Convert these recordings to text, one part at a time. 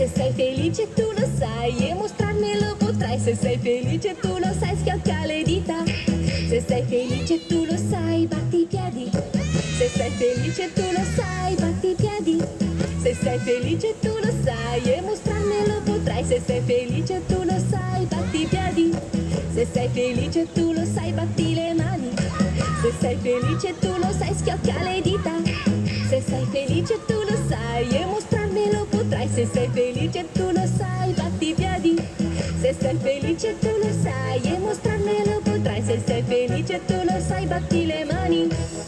Se sei felice tu lo sai e mostrarmelo potrai. Se sei felice tu lo sai, schiocca le dita. Se sei felice tu lo sai, batti i piedi. Se sei felice tu lo sai, batti i piedi. Se sei felice tu lo sai e mostrarmelo potrai. Se sei felice tu lo sai, batti i piedi. Se sei felice tu lo sai, batti le mani. Se sei felice tu lo sai, schiocca le dita. Se sei felice tu lo sai e mostrarmelo potrai. Se sei felice tu lo sai, batti i piedi. Se sei felice tu lo sai e mostrarmelo potrai. Se sei felice tu lo sai, batti le mani.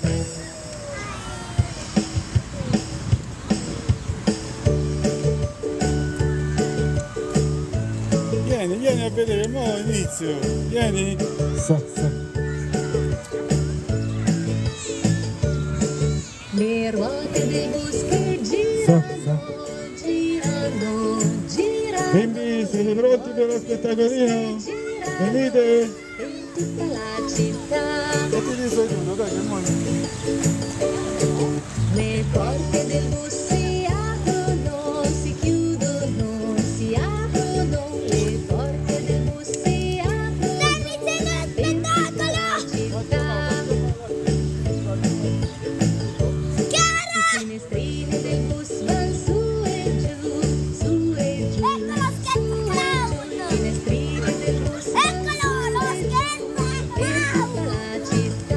Vieni a vedere, mo inizio. Vieni. Le ruote del bus che girano, girano, girano. Quindi siete pronti per lo spettacolino? Venite? In tutta la città. E ti disegno, dai che muoio. Le porte del bus si aprono, si chiudono, si aprono. Le porte del bus si aprono. In tutta la città. I finestrini del bus van su e giù, su e giù. Ecco lo scherzo clown! I finestrini del bus van Eccolo, lo scherzo in tutta la città.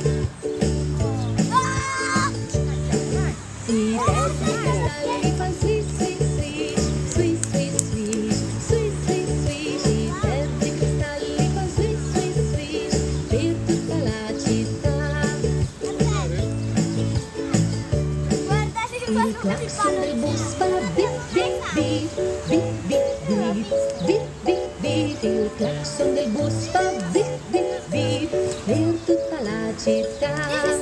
I terzi cristalli fan swish, swish, swish, swish, swish, swish, swish, swish. I terzi cristalli fan swish, swish, swish per tutta la città. Il clacson del bus fa bip bip bip, bip bip bip, bip bip bip. Il clacson del bus fa bip bip bip per tutta la città.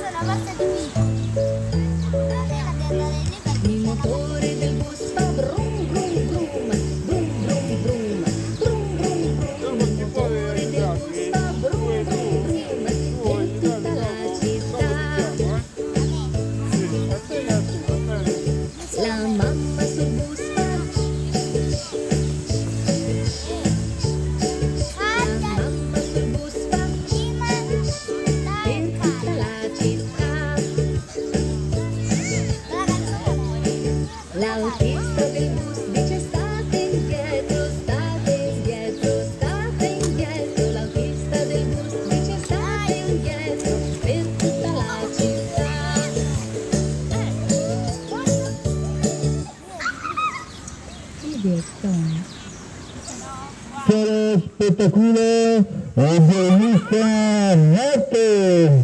Il motore del bus fa brum brum brum, brum brum brum, brum brum brum. Il motore del bus fa brum brum brum per tutta la città. La mamma sul bus fa la mamma sul bus fa per tutta la città. L'autista del bus dice state indietro, state indietro, state indietro. L'autista del bus dice state indietro per tutta la città. Sarà spettacolo a buonissima notte!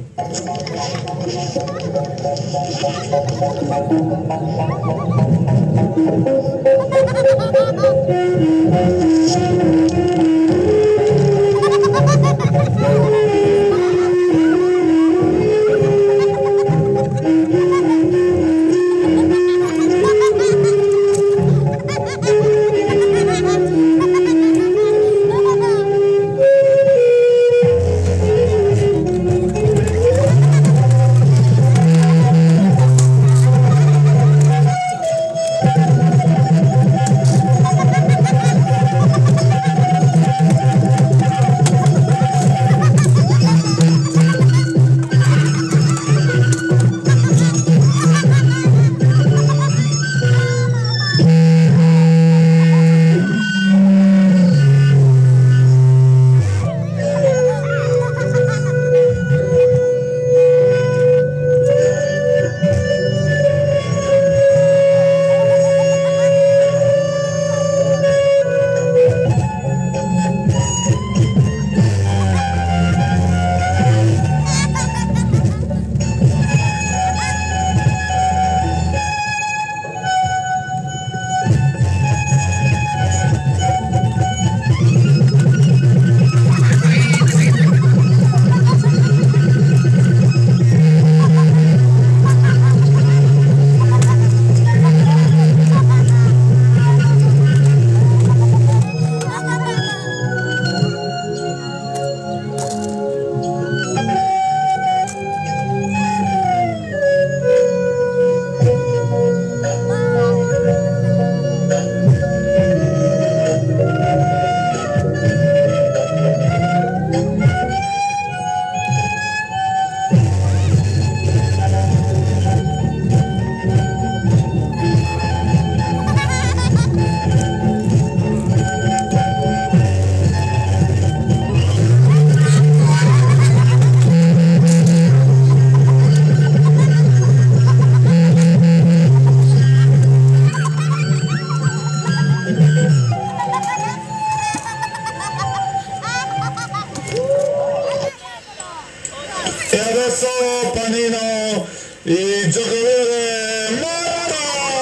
giocatore Marco!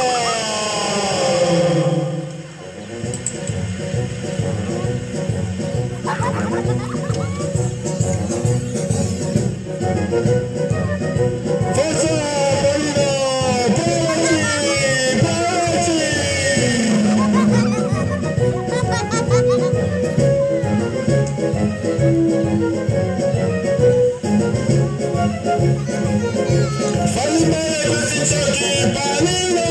Forza Marino, provaci! Falli bene questi giochi, Panino!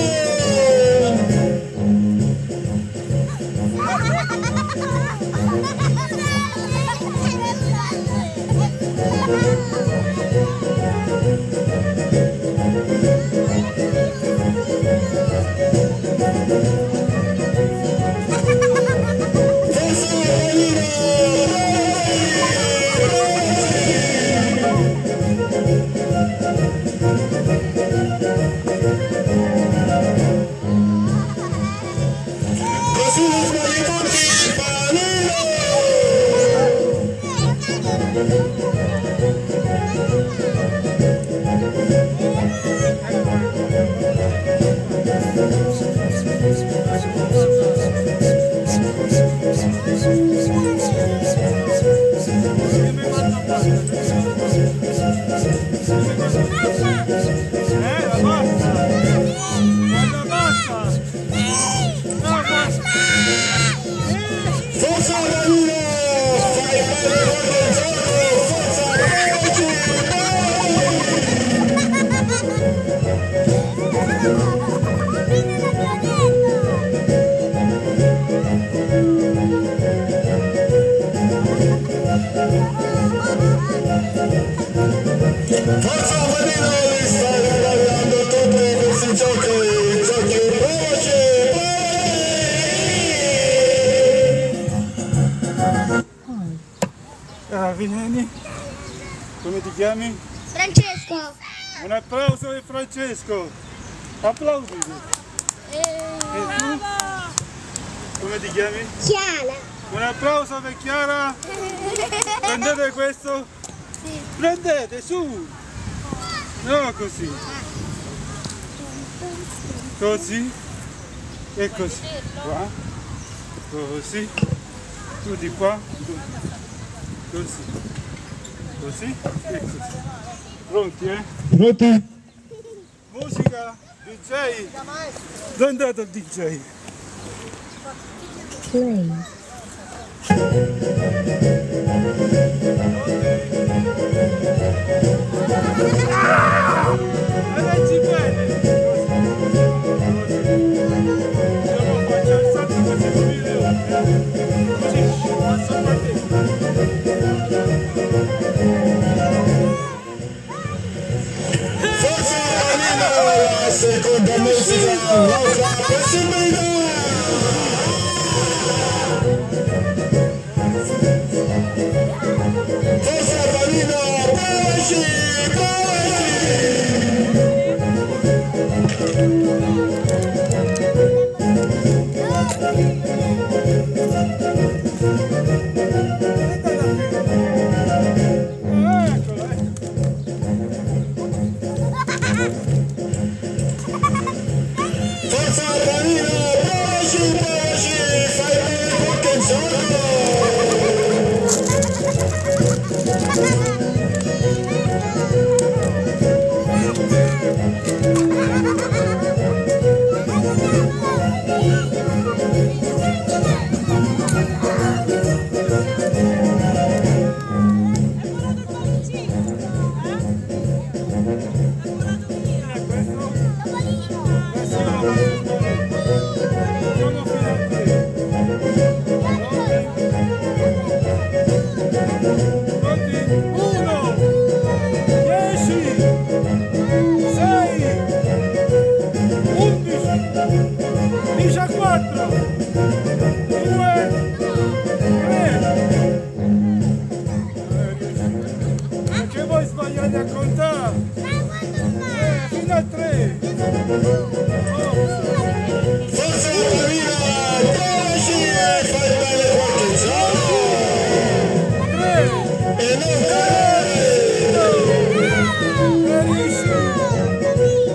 Così li sbagli tutti, Panino! Forza Danilo, fai bene il gioco, forza Ragazzi, forza Danilo, li stai regalando tutti questi giochi, provaci, Vieni, come ti chiami? Francesco. Un applauso per Francesco. Applausi. E tu? Come ti chiami? Chiara. Un applauso per Chiara. Prendete questo? Prendete su. No, così. Così. E così. Qua. Così. Tu di qua. Tu. Così. Così e così. Pronti, eh? Pronti? Musica, DJ. Dove è andato il DJ? Play. Leggi bene. Andiamo a fare il salto così come il leone. Così, alza il partito. Forza Danilo, la seconda musica, l'altra possibilità! Forza Danilo, provaci, Forza Danilo, provaci, fai bene qualche gioco! Sbagliate a contare! Fino a 3! Forza Danilo, provaci e fai bene qualche gioco! 3! E non correre! Riesci!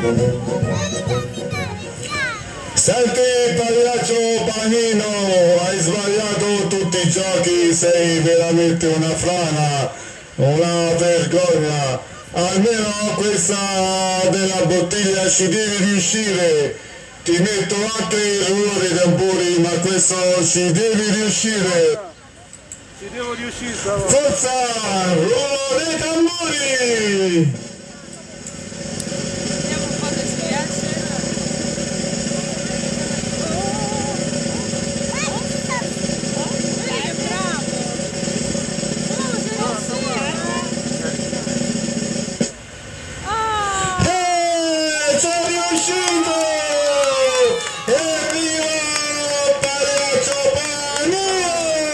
Senti pagliaccio Panino, hai sbagliato tutti i giochi, sei veramente una frana, una vergogna. Almeno questa della bottiglia ci devi riuscire. Ti metto anche il rullo dei tamburi, ma questo ci devi riuscire. Ci devo riuscire, stavo. Forza, rullo dei tamburi! Vediamo un po' se ci riesce. Che bravo! Sono riuscito! Evviva Pagliaccio Panino!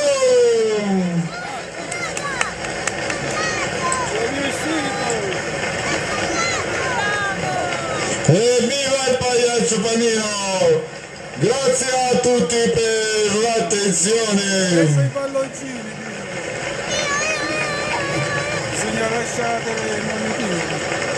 Sono riuscito! Evviva il Pagliaccio Panino! Grazie a tutti per Adesso l'attenzione! i palloncini. Bisogna lasciare le monetine.